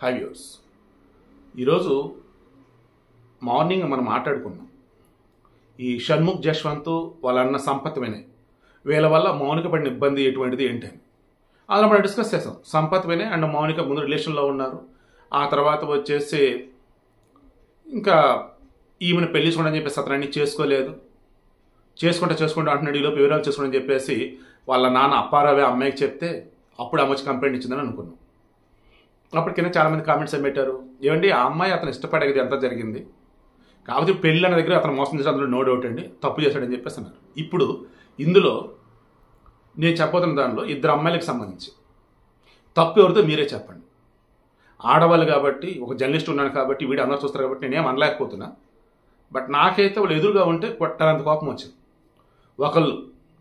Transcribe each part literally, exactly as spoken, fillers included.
High viewers, ఈరోజు morning మనం మాట్లాడుకున్నాం. ఈ షణ్ముఖ్ జశ్వంత్ వాళ్ళ అన్న సంపత్ వినయ్ వీళ్ళ వల్ల మౌనిక పడిన ఇబ్బంది ఎటువంటిది ఏంటి అని అలా మనం డిస్కస్ చేసాం. సంపత్ వినయ్ అండ్ మౌనిక ముందు రిలేషన్లో ఉన్నారు. ఆ తర్వాత వచ్చేసి ఇంకా ఈమెను పెళ్లి చూడని చెప్పేసి అతనన్నీ చేసుకోలేదు, చేసుకుంటా చేసుకుంటా అంటున్నాడు. ఈలోపు వివరాలు చేసుకోండి చెప్పేసి వాళ్ళ నాన్న అప్పారావే అమ్మాయికి చెప్తే అప్పుడు ఆమె వచ్చి కంప్లైంట్ ఇచ్చిందని అనుకున్నాం. అప్పుడు కింద చాలామంది కామెంట్స్ ఏం పెట్టారు, ఏమండి ఆ అమ్మాయి అతను ఇష్టపడేది అంతా జరిగింది, కాకపోతే పెళ్ళి అన్న దగ్గర అతను మోసం చేసి అందులో నో డౌట్ అండి, తప్పు చేశాడని చెప్పేసి అన్నారు. ఇప్పుడు ఇందులో నేను చెప్పబోతున్న దానిలో ఇద్దరు అమ్మాయిలకు సంబంధించి తప్పు ఎవరితో మీరే చెప్పండి. ఆడవాళ్ళు కాబట్టి, ఒక జర్నలిస్ట్ ఉన్నాను కాబట్టి, వీడు అందరూ చూస్తారు కాబట్టి నేనేం అనలేకపోతున్నా. బట్ నాకైతే వాళ్ళు ఎదురుగా ఉంటే కొట్టాలంత కోపం వచ్చింది. ఒకళ్ళు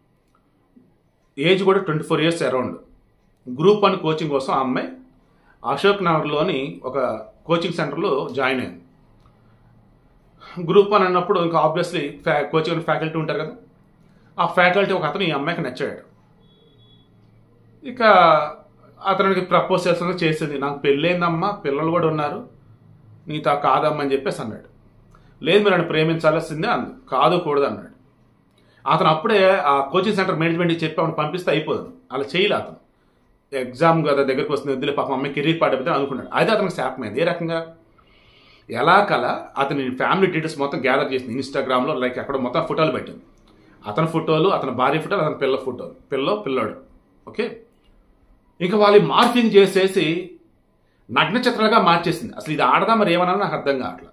ఏజ్ కూడా twenty four years around, group one coaching కోసం ఆ అమ్మాయి అశోక్ నగర్లోని ఒక కోచింగ్ సెంటర్లో జాయిన్ అయింది. గ్రూప్ వన్ అన్నప్పుడు ఇంకా ఆబ్వియస్లీ ఫ్యా కోచింగ్ ఫ్యాకల్టీ ఉంటారు కదా, ఆ ఫ్యాకల్టీ ఒక అతను ఈ అమ్మాయికి నచ్చాడు. ఇక అతనికి ప్రపోజ్ చేస్తుంది, చేసింది. నాకు పెళ్ళైందమ్మా, పిల్లలు కూడా ఉన్నారు, నీతో కాదమ్మా అని చెప్పేసి అన్నాడు. లేదు మీరు నన్ను ప్రేమించాల్సిందే అంది. కాదు కూడదు అన్నాడు. అతను అప్పుడే ఆ కోచింగ్ సెంటర్ మేనేజ్మెంట్కి చెప్పి ఆమెను పంపిస్తే అయిపోదు, అలా చేయలే. అతను ఎగ్జామ్ కదా దగ్గరికి వస్తుంది, వద్దులే పాపం అమ్మాయి కెరీర్ పాడైపోతే అనుకున్నాడు. అయితే అతనికి శాపమైంది. ఏ రకంగా, ఎలా కల అతని ఫ్యామిలీ డీటెయిల్స్ మొత్తం గ్యాదర్ చేసింది ఇన్స్టాగ్రామ్లో. లైక్ అక్కడ మొత్తం ఫోటోలు పెట్టింది, అతని ఫోటోలు, అతని భార్య ఫోటోలు, అతని పిల్ల ఫోటోలు, పిల్ల పిల్లోడు. ఓకే, ఇంకా వాళ్ళు మార్ఫింగ్ చేసేసి నగ్న చిత్రాలుగా మార్చేసింది. అసలు ఇది ఆడదా మరి ఏమన్నా నాకు అర్థం కావట్లా.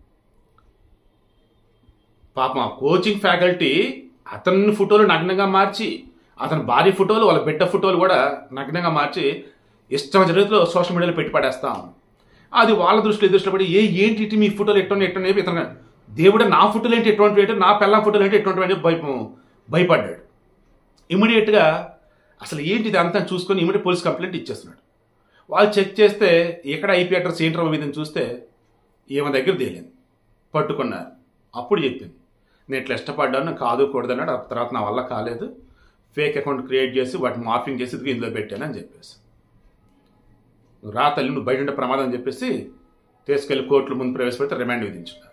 పాపం ఆ కోచింగ్ ఫ్యాకల్టీ అతని ఫోటోలు నగ్నంగా మార్చి, అతని భార్య ఫోటోలు, వాళ్ళ బిడ్డ ఫోటోలు కూడా నగ్నంగా మార్చి ఇష్టం జరుగుతులో సోషల్ మీడియాలో పెట్టి పడేస్తాం. అది వాళ్ళ దృష్టిలో దృష్టిలో పడి ఏ ఏంటి ఇటు మీ ఫోటోలు ఎటువంటి ఎటువంటి చెప్పి ఇతను దేవుడు నా ఫోటోలు ఏంటి ఎటువంటి ఏంటి, నా పిల్ల ఫోటోలు ఏంటి ఎటువంటి భయ భయపడ్డాడు. ఇమీడియట్గా అసలు ఏంటి ఇది అంతా చూసుకొని ఇమీడియట్ పోలీస్ కంప్లైంట్ ఇచ్చేస్తున్నాడు. వాళ్ళు చెక్ చేస్తే ఎక్కడ ఐపీ అడ్రస్ ఏంటో విధంగా చూస్తే ఈమె దగ్గర తేలింది, పట్టుకున్నారు. అప్పుడు చెప్పింది నేను ఇట్లా ఇష్టపడ్డాను, కాదు కూడదన్నాడు. ఆ తర్వాత నా వల్ల కాలేదు, ఫేక్ అకౌంట్ క్రియేట్ చేసి వాటిని మార్ఫింగ్ చేసి ఇది ఇందులో పెట్టాను అని చెప్పేసి, రా తల్లి నువ్వు బయట ఉంటే ప్రమాదం అని చెప్పేసి తీసుకెళ్లి కోర్టుల ముందు ప్రవేశపెడితే రిమాండ్ విధించున్నారు.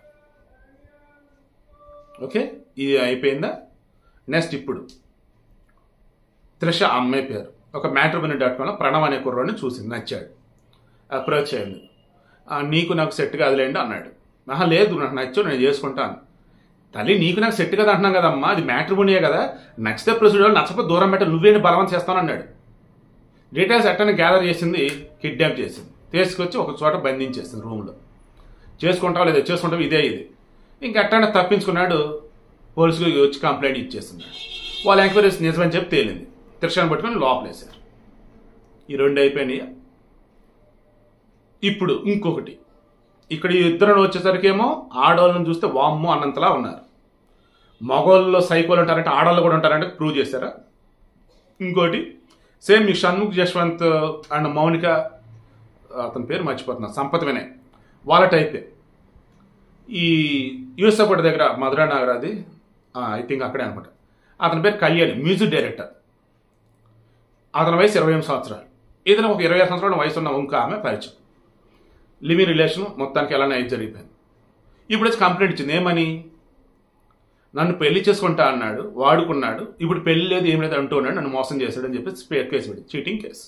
ఓకే, ఇది అయిపోయిందా. నెక్స్ట్ ఇప్పుడు త్రిష అమ్మాయి పేరు ఒక మ్యాట్రిమోనీ డాట్ కామ్లో ప్రణవ్ అనే కుర్రోడిని చూసింది, నచ్చాడు, అప్రోచ్ అయ్యింది. నీకు నాకు సెట్ కాదులేండి అన్నాడు. ఆహా లేదు నాకు నచ్చో నేను చేసుకుంటాను. తల్లి నీకు నాకు సెట్ కదా అంటున్నాం కదమ్మా, అది మ్యాట్రిమోనీయే కదా, నచ్చితే ప్రొసీజర్, నచ్చకపోతే దూరం పెట్ట, నువ్వేంటి బలవంతం చేస్తాను అన్నాడు. డీటెయిల్స్ అట్టని గ్యాదర్ చేసింది, కిడ్నాప్ చేసింది, తీసుకొచ్చి ఒక చోట బంధించేసింది రూమ్లో. చేసుకుంటావు లేదా చేసుకుంటావు, ఇదే ఇది. ఇంక అట్టనే తప్పించుకున్నాడు. పోలీసులు వచ్చి కంప్లైంట్ ఇచ్చేస్తున్నాడు. వాళ్ళ ఎంక్వైరీస్ నిజమని చెప్పి తేలింది. త్రిషను పట్టుకొని లోపలేశారు. ఈ రెండు అయిపోయినాయి. ఇప్పుడు ఇంకొకటి, ఇక్కడ ఇద్దరు వచ్చేసరికి ఏమో ఆడవాళ్ళని చూస్తే వామ్మో అన్నంతలా ఉన్నారు. మగవాళ్ళలో సైకోలు ఉంటారంటే ఆడవాళ్ళు కూడా ఉంటారంటే ప్రూవ్ చేశారా. ఇంకోటి సేమ్ ఈ షణ్ముఖ్ జశ్వంత్ అండ్ మౌనిక, అతని పేరు మర్చిపోతున్నా, సంపత్ వినయ్, వాళ్ళ టైపే. ఈ యూసఫ్ దగ్గర మధురా నగర్, అది ఐ థింక్ అక్కడే అనమాట. అతని పేరు కళ్యాణి, మ్యూజిక్ డైరెక్టర్. అతని వయసు ఇరవై ఎనిమిది సంవత్సరాలు. ఏదైనా ఒక ఇరవై ఆరు సంవత్సరాల వయసు ఉన్న ఇంకా ఆమె పరిచయం. లివింగ్ రిలేషన్ మొత్తానికి ఎలానే అయితే జరిగిపోయింది. ఇప్పుడు వచ్చి కంప్లైంట్ ఇచ్చింది. ఏమని, నన్ను పెళ్లి చేసుకుంటా అన్నాడు, వాడుకున్నాడు, ఇప్పుడు పెళ్లి లేదు ఏం లేదు అంటూ ఉన్నాడు, నన్ను మోసం చేశాడు అని చెప్పి కేసు పెట్టి, చీటింగ్ కేసు.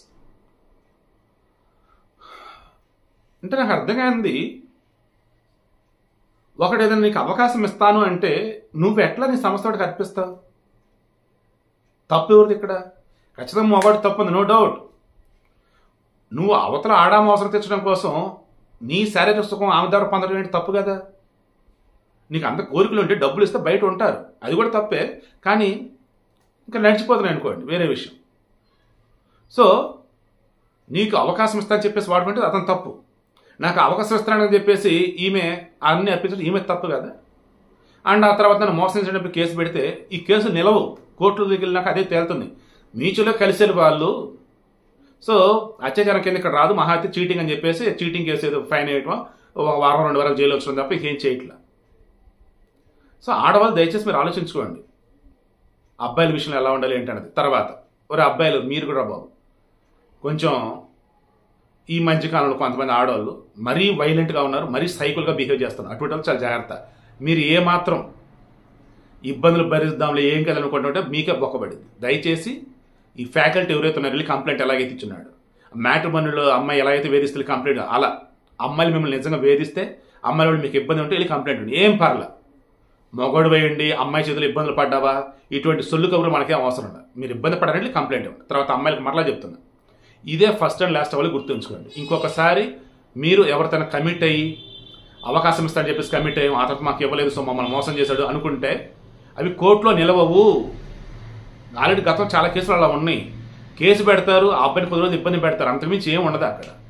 అంటే నాకు అర్థం కానిది, ఒకటి ఏదైనా నీకు అవకాశం ఇస్తాను అంటే నువ్వు ఎట్లా నీ సంస్థ కల్పిస్తావు? తప్పు ఎవరిది ఇక్కడ? ఖచ్చితంగా మొగాడు తప్పు ఉంది, నో డౌట్. నువ్వు అవతల ఆడామ అవసరం తెచ్చడం కోసం నీ శారీరక సుఖం ఆమె ద్వారా పొందడం ఏంటి తప్పు కదా. నీకు అంత కోరికలు ఉంటే డబ్బులు ఇస్తే బయట ఉంటారు, అది కూడా తప్పే. కానీ ఇంకా నడిచిపోతున్నాయి అనుకోండి, వేరే విషయం. సో నీకు అవకాశం ఇస్తానని చెప్పేసి వాడుకుంటే అతను తప్పు. నాకు అవకాశం ఇస్తానని చెప్పేసి ఈమె అన్నీ అర్పించడం ఈమె తప్పు కదా. అండ్ ఆ తర్వాత నన్ను మోసం చేసినప్పుడు కేసు పెడితే ఈ కేసు నిలవు, కోర్టులో దిగిలినాక అదే తేలుతుంది. మీచులో కలిసేది వాళ్ళు. సో అత్యాచారం కింద ఇక్కడ రాదు, మహా అయితే చీటింగ్ అని చెప్పేసి చీటింగ్ కేసు ఏదో ఫైన్ వేయటం, ఒక వారం రెండు వారాలు జైలు వచ్చింది తప్ప ఇంకేం చేయట్లా. సో ఆడవాళ్ళు దయచేసి మీరు ఆలోచించుకోండి అబ్బాయిల విషయంలో ఎలా ఉండాలి ఏంటన్నది. తర్వాత ఒరే అబ్బాయిలు మీరు కూడా బాబు కొంచెం ఈ మధ్యకాలంలో కొంతమంది ఆడవాళ్ళు మరీ వైలెంట్గా ఉన్నారు, మరీ సైకిల్గా బిహేవ్ చేస్తున్నారు. అటువంటి వాళ్ళు చాలా జాగ్రత్త. మీరు ఏమాత్రం ఇబ్బందులు భరిద్దాంలో ఏం కదనుకుంటుంటే మీకే బొక్కబడింది. దయచేసి ఈ ఫ్యాకల్టీ ఎవరైతే ఉన్నారో వెళ్ళి కంప్లైంట్ ఎలాగైతే ఇచ్చున్నాడు, మ్యాట్రిమోనీలో అమ్మాయి ఎలా అయితే వేధిస్తే కంప్లైంట్, అలా అమ్మాయిలు మిమ్మల్ని నిజంగా వేధిస్తే అమ్మాయి వాళ్ళు మీకు ఇబ్బంది ఉంటే వెళ్ళి కంప్లైంట్ ఉంది. ఏం పర్లా, మొగోడు వేయండి, అమ్మాయి చేతులు ఇబ్బందులు పడ్డావా, ఇటువంటి సొల్లు కబురు మనకేం అవసరం లేదు. మీరు ఇబ్బంది పడారంటే కంప్లైంట్ ఇవ్వండి. తర్వాత అమ్మాయిలకు మరలా చెప్తున్నా, ఇదే ఫస్ట్ అండ్ లాస్ట్ వాళ్ళు గుర్తుంచుకోండి. ఇంకొకసారి మీరు ఎవరితోనే కమిట్ అయ్యి అవకాశం ఇస్తారని చెప్పేసి కమిట్ అయ్యి ఆ తర్వాత మాకు ఇవ్వలేదు సో మమ్మల్ని మోసం చేశాడు అనుకుంటే అవి కోర్టులో నిలవవు. ఆల్రెడీ గతం చాలా కేసులు అలా ఉన్నాయి. కేసు పెడతారు, ఆ అబ్బాయిని కొద్ది రోజులు ఇబ్బంది పెడతారు, అంతకుమించి ఏం ఉండదు అక్కడ.